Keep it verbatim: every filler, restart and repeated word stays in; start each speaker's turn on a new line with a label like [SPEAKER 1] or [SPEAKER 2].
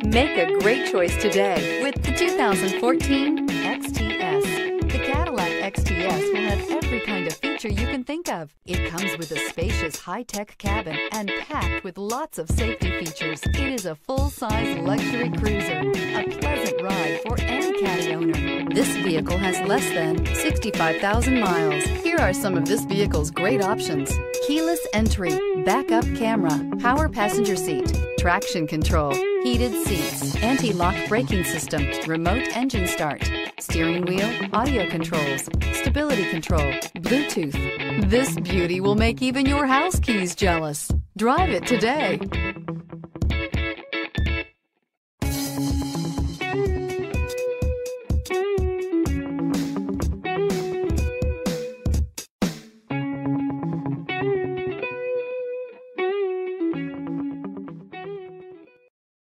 [SPEAKER 1] Make a great choice today with the two thousand fourteen X T S. The Cadillac X T S will have every kind of feature you can think of. It comes with a spacious high-tech cabin and packed with lots of safety features. It is a full-size luxury cruiser, a pleasant ride for any Caddy owner. This vehicle has less than sixty-five thousand miles. Here are some of this vehicle's great options: keyless entry, backup camera, power passenger seat, traction control, heated seats, anti-lock braking system, remote engine start, steering wheel audio controls, stability control, Bluetooth. This beauty will make even your house keys jealous. Drive it today.